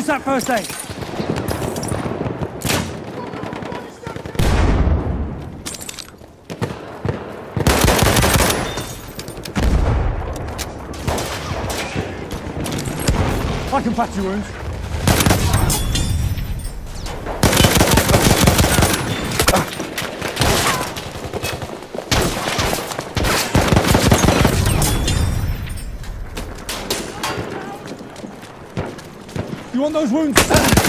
Use that first aid. I can patch your wounds. You want those wounds?